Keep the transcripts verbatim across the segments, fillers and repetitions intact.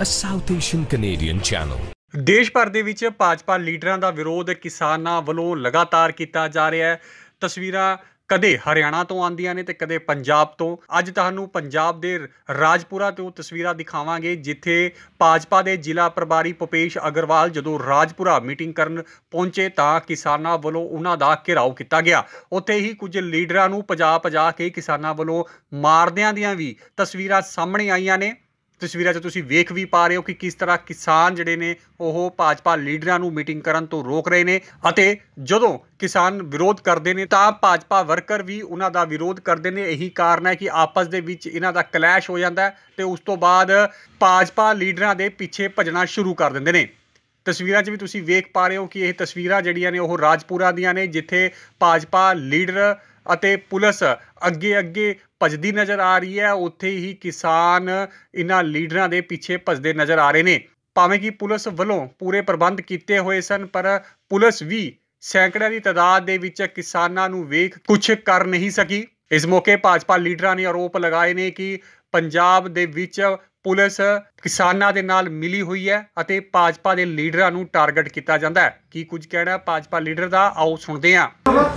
a South Asian Canadian channel. ਦੇਸ਼ ਭਰ ਦੇ ਵਿੱਚ ਭਾਜਪਾ ਲੀਡਰਾਂ ਦਾ ਵਿਰੋਧ ਕਿਸਾਨਾਂ ਵੱਲੋਂ ਲਗਾਤਾਰ ਕੀਤਾ ਜਾ ਰਿਹਾ ਹੈ। ਤਸਵੀਰਾਂ ਕਦੇ ਹਰਿਆਣਾ ਤੋਂ ਆਉਂਦੀਆਂ ਨੇ ਤੇ ਕਦੇ ਪੰਜਾਬ ਤੋਂ। ਅੱਜ ਤੁਹਾਨੂੰ ਪੰਜਾਬ ਦੇ ਰਾਜਪੁਰਾ ਤੋਂ ਤਸਵੀਰਾਂ ਦਿਖਾਵਾਂਗੇ, ਜਿੱਥੇ ਭਾਜਪਾ ਦੇ ਜ਼ਿਲ੍ਹਾ ਪ੍ਰਭਾਰੀ ਭੁਪੇਸ਼ ਅਗਰਵਾਲ ਜਦੋਂ ਰਾਜਪੁਰਾ ਮੀਟਿੰਗ ਕਰਨ ਪਹੁੰਚੇ ਤਾਂ ਕਿਸਾਨਾਂ ਵੱਲੋਂ ਉਹਨਾਂ ਦਾ ਘਿਰਾਓ ਕੀਤਾ ਗਿਆ। ਉੱਥੇ ਹੀ ਕੁਝ ਲੀਡਰਾਂ ਨੂੰ ਭਜਾ ਭਜਾ ਕੇ ਕਿਸਾਨਾਂ ਵੱਲੋਂ ਮਾਰਦਿਆਂ ਦੀਆਂ ਵੀ ਤਸਵੀਰਾਂ ਸਾਹਮਣੇ ਆਈਆਂ ਨੇ। ਤਸਵੀਰਾਂ 'ਚ ਤੁਸੀਂ ਵੇਖ ਵੀ ਪਾ ਰਹੇ ਹੋ ਕਿ ਕਿਸ ਤਰ੍ਹਾਂ ਕਿਸਾਨ ਜਿਹੜੇ ਨੇ ਉਹ ਭਾਜਪਾ ਲੀਡਰਾਂ ਨੂੰ ਮੀਟਿੰਗ ਕਰਨ ਤੋਂ ਰੋਕ ਰਹੇ ਨੇ, ਅਤੇ ਜਦੋਂ ਕਿਸਾਨ ਵਿਰੋਧ ਕਰਦੇ ਨੇ ਤਾਂ ਭਾਜਪਾ ਵਰਕਰ ਵੀ ਉਹਨਾਂ ਦਾ ਵਿਰੋਧ ਕਰਦੇ ਨੇ। ਇਹੀ ਕਾਰਨ ਹੈ ਕਿ ਆਪਸ ਦੇ ਵਿੱਚ ਇਹਨਾਂ ਦਾ ਕਲੈਸ਼ ਹੋ ਜਾਂਦਾ ਹੈ ਤੇ ਉਸ ਤੋਂ ਬਾਅਦ ਭਾਜਪਾ ਲੀਡਰਾਂ ਦੇ ਪਿੱਛੇ ਭੱਜਣਾ ਸ਼ੁਰੂ ਕਰ ਦਿੰਦੇ ਨੇ। ਤਸਵੀਰਾਂ 'ਚ ਵੀ ਤੁਸੀਂ ਵੇਖ ਪਾ ਰਹੇ ਹੋ ਕਿ ਇਹ ਤਸਵੀਰਾਂ ਜਿਹੜੀਆਂ ਨੇ ਉਹ ਰਾਜਪੁਰਾ ਦੀਆਂ ਨੇ, ਜਿੱਥੇ ਭਾਜਪਾ ਲੀਡਰ ਅਤੇ ਪੁਲਿਸ ਅੱਗੇ ਅੱਗੇ ਭੱਜਦੀ ਨਜ਼ਰ ਆ ਰਹੀ ਹੈ। ਉੱਥੇ ਹੀ ਕਿਸਾਨ ਇਹਨਾਂ ਲੀਡਰਾਂ ਦੇ ਪਿੱਛੇ ਭੱਜਦੇ ਨਜ਼ਰ ਆ ਰਹੇ ਨੇ। ਭਾਵੇਂ ਕਿ ਪੁਲਿਸ ਵੱਲੋਂ ਪੂਰੇ ਪ੍ਰਬੰਧ ਕੀਤੇ ਹੋਏ ਸਨ, ਪਰ ਪੁਲਿਸ ਵੀ ਸੈਂਕੜਿਆਂ ਦੀ ਤਾਦਾਦ ਦੇ ਵਿੱਚ ਕਿਸਾਨਾਂ ਨੂੰ ਵੇਖ ਕੁਝ ਕਰ ਨਹੀਂ ਸਕੀ। ਇਸ ਮੌਕੇ ਭਾਜਪਾ ਲੀਡਰਾਂ ਨੇ ਆਰੋਪ ਲਗਾਏ ਨੇ ਕਿ ਪੰਜਾਬ ਦੇ ਵਿੱਚ ਪੁਲਿਸ ਕਿਸਾਨਾਂ ਦੇ ਨਾਲ ਮਿਲੀ ਹੋਈ ਹੈ ਅਤੇ ਭਾਜਪਾ ਦੇ ਲੀਡਰਾਂ ਨੂੰ ਟਾਰਗੇਟ ਕੀਤਾ ਜਾਂਦਾ ਹੈ। ਕੀ ਕੁਝ ਕਹਿਣਾ ਭਾਜਪਾ ਲੀਡਰ ਦਾ, ਆਓ ਸੁਣਦੇ ਹਾਂ।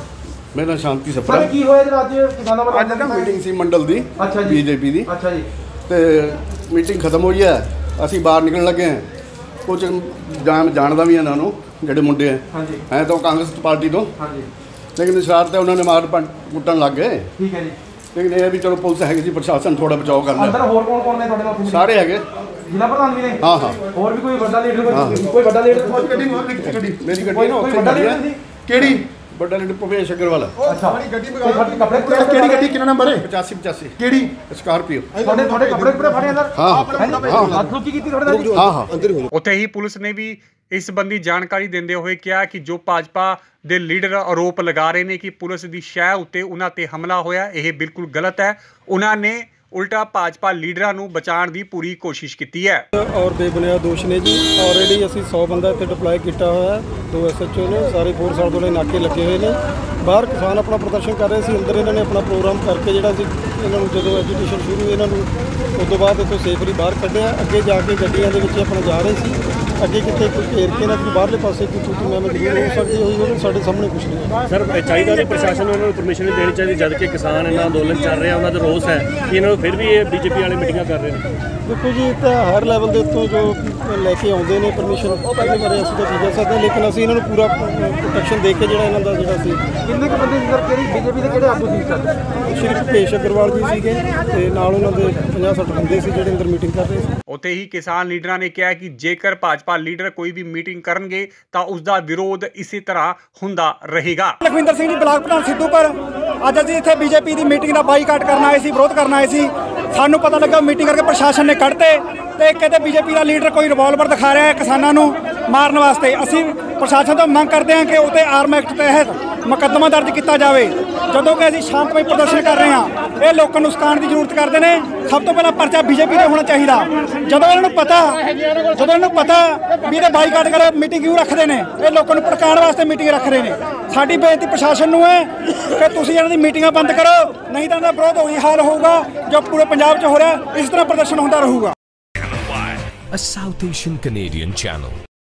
मेरा शांति सफर ਕੀ ਹੋਇਆ ਜੀ ਅੱਜ ਕਿਸਾਨਾਂ ਵੱਲੋਂ? ਅੱਜ ਨਾ ਮੀਟਿੰਗ ਸੀ ਮੰਡਲ ਦੀ ਅੱਛਾ ਜੀ ਬੀਜੇਪੀ ਦੀ। ਅੱਛਾ ਜੀ। ਤੇ ਮੀਟਿੰਗ ਖਤਮ ਹੋਈ ਹੈ, ਅਸੀਂ ਬਾਹਰ ਨਿਕਲਣ ਲੱਗੇ ਹਾਂ। ਕੁਝ ਜਾਣ ਜਾਣਦਾ ਵੀ ਇਹਨਾਂ ਨੂੰ, ਜਿਹੜੇ ਮੁੰਡੇ ਹੈ ਹਾਂਜੀ ਐ ਤਾਂ ਕਾਂਗਰਸ ਪਾਰਟੀ ਤੋਂ, ਹਾਂਜੀ ਲੇਕਿਨ ਸ਼ਰਾਰਤ ਉਹਨਾਂ ਨੇ ਮਾਰ ਕੁੱਟਣ ਲੱਗ ਗਏ। ਠੀਕ ਹੈ ਜੀ। ਲੇਕਿਨ ਇਹ ਵੀ ਚਲੋ ਪੁਲਿਸ ਹੈਗੀ ਜੀ, ਪ੍ਰਸ਼ਾਸਨ ਥੋੜਾ ਬਚਾਓ ਕਰ ਅੰਦਰ ਲਿਆ। ਹੋਰ ਕੌਣ ਕੌਣ ਨੇ ਤੁਹਾਡੇ ਨਾਲ? ਸਾਰੇ ਹੈਗੇ, ਜ਼ਿਲ੍ਹਾ ਪ੍ਰਧਾਨ ਵੀ ਨੇ? ਹਾਂ ਹਾਂ। ਹੋਰ ਵੀ ਕੋਈ ਵੱਡਾ ਲੀਡਰ? ਕੋਈ ਵੱਡਾ ਲੀਡਰ? ਗੱਡੀ ਗੱਡੀ ਮੇਰੀ ਗੱਡੀ ਨਾ ਕੋਈ ਉੱਥੇ ਵੱਡਾ ਖੜੀ ਲੀਡਰ ਹੈ। ਸੀ? ਕਿਹੜੀ ਵੱਡਾ ਲੀਡਰ? ਭੁਪੇਸ਼ ਅਗਰਵਾਲ। ਅੱਛਾ, ਗੱਡੀ ਕੱਪੜੇ ਕਿਹੜੀ ਗੱਡੀ ਕਿੰਨਾ ਨੰਬਰ ਹੈ? ਪਚਾਸੀ ਪਚਾਸੀ ਕਿਹੜੀ? ਸਕਾਰਪੀਓ। ਤੁਹਾਡੇ ਤੁਹਾਡੇ ਕੱਪੜੇ ਪੂਰੇ ਫੜੇ ਅੰਦਰ? ਹਾਂ ਹਾਂ ਹਾਂ। ਕੀ ਕੀਤੀ ਤੁਹਾਡੇ ਨਾਲ? ਹਾਂ ਹਾਂ ਅੰਦਰ ਹੋ। ਉੱਥੇ ਹੀ ਪੁਲਿਸ ਨੇ ਵੀ ਇਸ ਸੰਬੰਧੀ ਜਾਣਕਾਰੀ ਦਿੰਦੇ ਹੋਏ ਕਿਹਾ ਕਿ ਜੋ ਭਾਜਪਾ ਦੇ ਲੀਡਰ ਆਰੋਪ ਲਗਾ ਰਹੇ ਨੇ ਕਿ ਪੁਲਿਸ ਦੀ ਸ਼ਹਿ ਉੱਤੇ ਉਹਨਾਂ ਤੇ ਹਮਲਾ ਹੋਇਆ, ਇਹ ਬਿਲਕੁਲ ਗਲਤ ਹੈ। ਉਹਨਾਂ ਨੇ ਉਲਟਾ ਭਾਜਪਾ ਲੀਡਰਾਂ ਨੂੰ ਬਚਾਉਣ ਦੀ ਪੂਰੀ ਕੋਸ਼ਿਸ਼ ਕੀਤੀ ਹੈ। ਔਰ ਬੇਬੁਨਿਆਦ ਦੋਸ਼ ਨੇ ਜੀ। ਆਲਰੇਡੀ ਅਸੀਂ ਸੌ ਬੰਦਾ ਇੱਥੇ ਡਿਪਲਾਈ ਕੀਤਾ ਹੋਇਆ, ਦੋ ਐਸ ਐਚ ਓ ਨੇ, ਸਾਰੇ ਫੋਰਸ ਸਾਡੇ ਕੋਲੇ ਨਾਕੇ ਲੱਗੇ ਹੋਏ ਨੇ। ਬਾਹਰ ਕਿਸਾਨ ਆਪਣਾ ਪ੍ਰਦਰਸ਼ਨ ਕਰ ਰਹੇ ਸੀ, ਅੰਦਰ ਇਹਨਾਂ ਨੇ ਆਪਣਾ ਪ੍ਰੋਗਰਾਮ ਕਰਕੇ ਜਿਹੜਾ ਸੀ ਇਹਨਾਂ ਨੂੰ ਜਦੋਂ ਐਜੂਟੇਸ਼ਨ ਸ਼ੁਰੂ ਇਹਨਾਂ ਨੂੰ ਉਸ ਤੋਂ ਬਾਅਦ ਇੱਥੋਂ ਸੇਫਲੀ ਬਾਹਰ ਕੱਢਿਆ। ਅੱਗੇ ਜਾ ਕੇ ਗੱਡੀਆਂ ਦੇ ਵਿੱਚ ਆਪਣਾ ਜਾ ਰਹੇ ਸੀ। ਅੱਗੇ ਕਿਤੇ ਕੋਈ ਘੇਰ ਕੇ ਨਾ ਕੋਈ ਬਾਹਰਲੇ ਪਾਸੇ ਕੋਈ ਤੂੰ ਮੈਂ ਜ਼ਰੂਰ ਹੋ ਸਕਦੀ ਹੋਈ ਹੋਵੇ, ਸਾਡੇ ਸਾਹਮਣੇ ਕੁਛ ਨਹੀਂ। ਸਰ ਚਾਹੀਦਾ ਨਹੀਂ ਪ੍ਰਸ਼ਾਸਨ ਨੂੰ ਉਹਨਾਂ ਨੂੰ ਪਰਮਿਸ਼ਨ ਨਹੀਂ ਦੇਣੀ ਚਾਹੀਦੀ, ਜਦ ਕਿ ਕਿਸਾਨ ਇਹਨਾਂ ਅੰਦੋਲਨ ਚੱਲ ਰਿਹਾ, ਉਹਨਾਂ ਦਾ ਰੋਸ ਹੈ ਕਿ ਇਹਨਾਂ ਨੂੰ ਫਿਰ ਵੀ ਇਹ ਬੀਜੇਪੀ ਵਾਲੇ ਮੀਟਿੰਗਾਂ ਕਰ ਰਹੇ ਨੇ। ਦੇਖੋ ਜੀ, ਇਹ ਤਾਂ ਹਰ ਲੈਵਲ ਦੇ ਉੱਤੋਂ ਜੋ ਲੈ ਕੇ ਆਉਂਦੇ ਨੇ ਪਰਮਿਸ਼ਨ, ਉਹਦੇ ਬਾਰੇ ਅਸੀਂ ਤਾਂ ਕੀ ਕਹਿ ਸਕਦੇ ਹਾਂ, ਲੇਕਿਨ ਅਸੀਂ ਇਹਨਾਂ ਨੂੰ ਪੂਰਾ ਪ੍ਰੋਟੈਕਸ਼ਨ ਦੇ ਕੇ ਜਿਹੜਾ ਇਹਨਾਂ ਦਾ ਜਿਹੜਾ ਸੀ। ਕਿੰਨੇ ਕੁ ਬੰਦੇ ਸੀ ਸਰ? ਕਿਹੜੀ ਬੀਜੇਪੀ ਦੇ ਕਿਹੜੇ ਆਗੂ ਸੀ ਸਰ? ਸ਼੍ਰੀ ਭੁਪੇਸ਼ ਅਗਰਵਾਲ ਜੀ ਸੀਗੇ ਤੇ ਨਾਲ ਉਹਨਾਂ ਦੇ ਪੰਜਾਹ ਸੱਠ ਬੰਦੇ ਸੀ ਜਿਹੜੇ ਅੰਦਰ ਮੀਟਿੰਗ ਕਰ ਰਹੇ ਸੀ। ਉੱਥੇ ਹੀ ਕਿਸਾਨ ਲੀਡਰਾਂ ਨੇ ਕਿਹਾ ਕਿ ਜੇਕਰ ਭਾਜਪਾ ਲੀਡਰ ਕੋਈ ਵੀ ਮੀਟਿੰਗ ਕਰਨਗੇ ਤਾਂ ਉਸ ਦਾ ਵਿਰੋਧ ਇਸੇ ਤਰ੍ਹਾਂ ਹੁੰਦਾ ਰਹੇਗਾ। ਲਖਵਿੰਦਰ ਸਿੰਘ ਜੀ, ਬਲਾਕ ਪ੍ਰਧਾਨ ਸਿੱਧੂਪੁਰ। ਅੱਜ ਅਸੀਂ ਇੱਥੇ ਬੀਜੇਪੀ ਦੀ ਮੀਟਿੰਗ ਦਾ ਬਾਈਕਾਟ ਕਰਨ ਆਏ ਸੀ, ਵਿਰੋਧ ਕਰਨ ਆਏ ਸੀ। ਸਾਨੂੰ ਪਤਾ ਲੱਗਾ ਮੀਟਿੰਗ ਕਰਕੇ ਪ੍ਰਸ਼ਾਸਨ ਨੇ ਕੱਢਤੇ ਤੇ ਕਹਿੰਦੇ ਬੀਜੇਪੀ ਦਾ ਲੀਡਰ ਕੋਈ ਰਿਵਾਲਵਰ ਦਿਖਾ ਰਿਹਾ ਹੈ ਕਿਸਾਨਾਂ ਨੂੰ ਮਾਰਨ ਵਾਸਤੇ। ਅਸੀਂ ਪ੍ਰਸ਼ਾਸਨ ਤੋਂ ਮੰਗ ਕਰਦੇ ਹਾਂ ਕਿ ਉੱਤੇ ਆਰਮ ਐਕਟ ਤਹਿਤ ਮੁਕੱਦਮਾ ਦਰਜ ਕੀਤਾ ਜਾਵੇ, ਜਦੋਂ ਕਿ ਅਸੀਂ ਸ਼ਾਂਤਮਈ ਪ੍ਰਦਰਸ਼ਨ ਕਰ ਰਹੇ ਹਾਂ। ਇਹ ਲੋਕਾਂ ਨੂੰ ਉਸਕਾਉਣ ਦੀ ਜ਼ਰੂਰਤ ਕਰਦੇ ਨੇ। ਸਭ ਤੋਂ ਪਹਿਲਾਂ ਪਰਚਾ ਬੀਜੇਪੀ ਦਾ ਹੋਣਾ ਚਾਹੀਦਾ। ਜਦੋਂ ਇਹਨਾਂ ਨੂੰ ਪਤਾ ਜਦੋਂ ਇਹਨਾਂ ਨੂੰ ਪਤਾ ਵੀ ਇਹਦੇ ਬਾਈਕਾਟ ਕਰ ਮੀਟਿੰਗ ਕਿਉਂ ਰੱਖਦੇ ਨੇ, ਇਹ ਲੋਕਾਂ ਨੂੰ ਭੜਕਾਉਣ ਵਾਸਤੇ ਮੀਟਿੰਗ ਰੱਖ ਰਹੇ ਨੇ। ਸਾਡੀ ਬੇਨਤੀ ਪ੍ਰਸ਼ਾਸਨ ਨੂੰ ਹੈ ਕਿ ਤੁਸੀਂ ਇਹਨਾਂ ਦੀ ਮੀਟਿੰਗਾਂ ਬੰਦ ਕਰੋ, ਨਹੀਂ ਤਾਂ ਇਹਨਾਂ ਦਾ ਵਿਰੋਧ ਉਹੀ ਹਾਲ ਹੋਊਗਾ ਜੋ ਪੂਰੇ ਪੰਜਾਬ 'ਚ ਹੋ ਰਿਹਾ। ਇਸ ਤਰ੍ਹਾਂ ਪ੍ਰਦਰਸ਼ਨ ਹੁੰਦਾ ਰਹੂਗਾ। A South Asian Canadian channel.